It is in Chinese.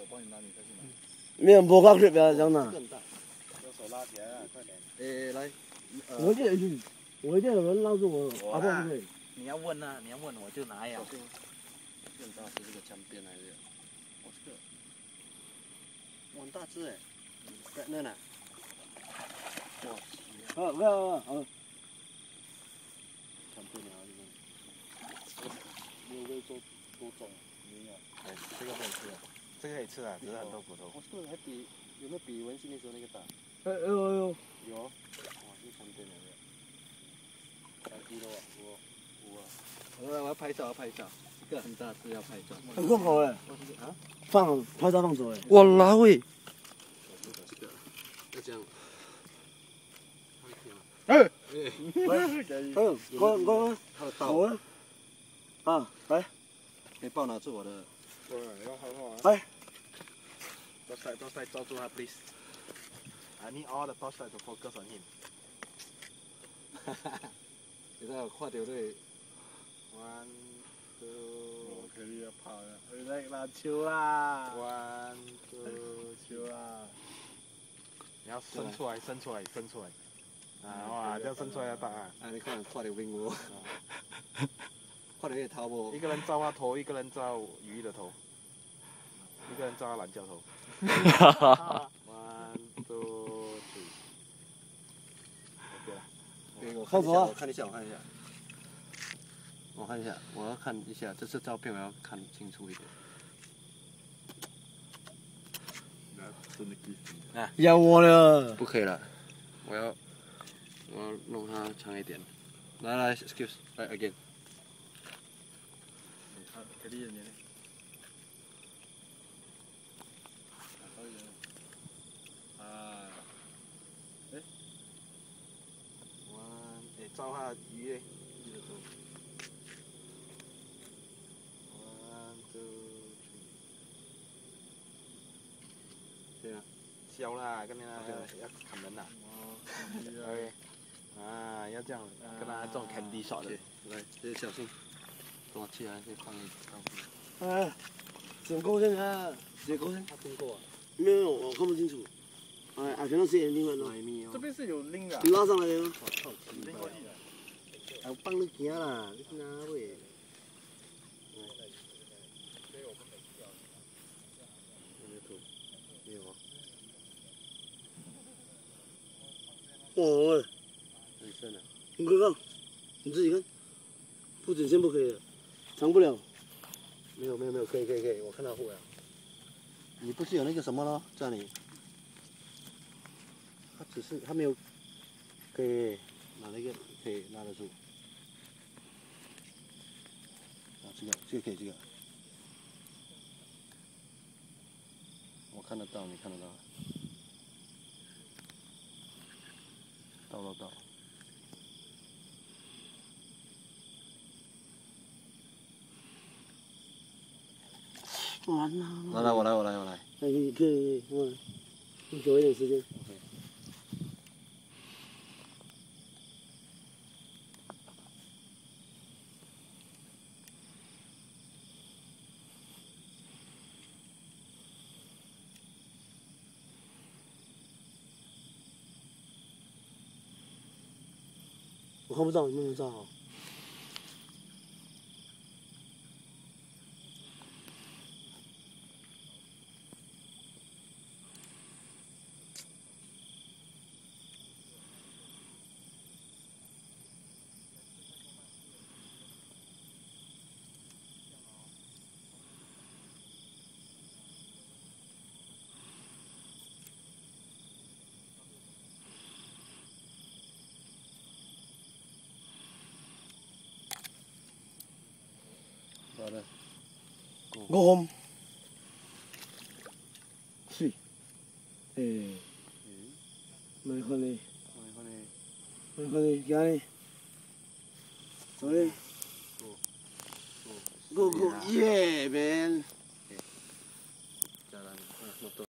帮你拿，你再去拿。 没有摸高去，不要这样拿。 更大，用手拉起来啊，快点。来。 我这里，我这有人拉住我，阿婆不可以。 你要问啊，你要问我就拿呀。 更大是这个江边来的。哦，这个，哇，很大只哎。那呢？哇， 好，不要，好。 江边鸟这边。没有喂多重，没有。 哎，这个可以吃啊，这个可以吃啊，只是很多骨头。 哦，这个还比有没有比文心那时候那个大？ 有。 有。哇，这江边鸟的。3 kg 啊， 我要拍照，这个很大只要拍照。 很酷好哎。 啊？ 拍照放手哎。 哇啦喂！这个要这样。 哎。我他的刀。 我啊，来。 可以帮我拿住我的。 对，要好好啊。 来。 Don't stay 抓住他 please. I need all the torchlight to focus on him. 你睇下跨條隊 ，one two， 我肯定要跑了， 嚟啦，超啦 one two， 超啦！ 你要伸出來，啊，哇，這樣伸出來要大啊！ 啊，你看跨條泳喎，跨條嘅頭喎。 一個人照他頭，一個人照魚的頭，一個人照他懶覺頭。one two three。 我看一下，我要看一下，这次照片我要看清楚一点。 要我了。 不可以了，我要弄它长一点。来 ，excuse， 来 again。 给你呢。啊，哎，照下魚咧，one two three， 对啊， 笑啦，跟那要砍人啦。OK， 啊，要这样，跟他这种 candy shot 的。 来，这小心，躲起来可以放一放。 哎，整勾线啊，整勾线。 他听过啊？ 没有，我看不清楚。哎，I cannot see anything 哦。 这边是有拎的。 你拉上来的吗？ 拎过去的。 还帮你行啦，你去哪位？ 没有啊。 哦， 很深啊。 你快看，你自己看，不准线不可以的，藏不了。 没有，可以，我看到货了。你不是有那个什么咯，这里？他没有，可以拿那个可以拉得住。啊，这个可以，这个。我看得到，你看得到。到。 完了。 我来。 可以，我给我一点时间。我看不到，你能不能照好？ 好的。 Go home. 睡。没可能，家里。走嘞。Go, yeah, man.